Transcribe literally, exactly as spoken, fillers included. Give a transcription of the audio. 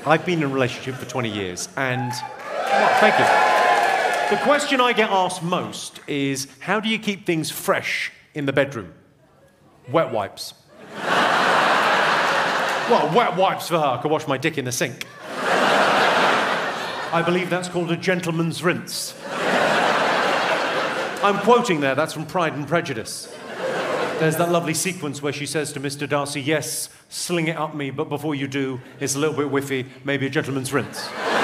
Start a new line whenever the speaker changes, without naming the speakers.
I've been in a relationship for twenty years, and... Well, thank you. The question I get asked most is, how do you keep things fresh in the bedroom? Wet wipes. Well, wet wipes for her. I could wash my dick in the sink. I believe that's called a gentleman's rinse. I'm quoting there, that's from Pride and Prejudice. There's that lovely sequence where she says to Mister Darcy, yes, sling it up me, but before you do, it's a little bit whiffy, maybe a gentleman's rinse.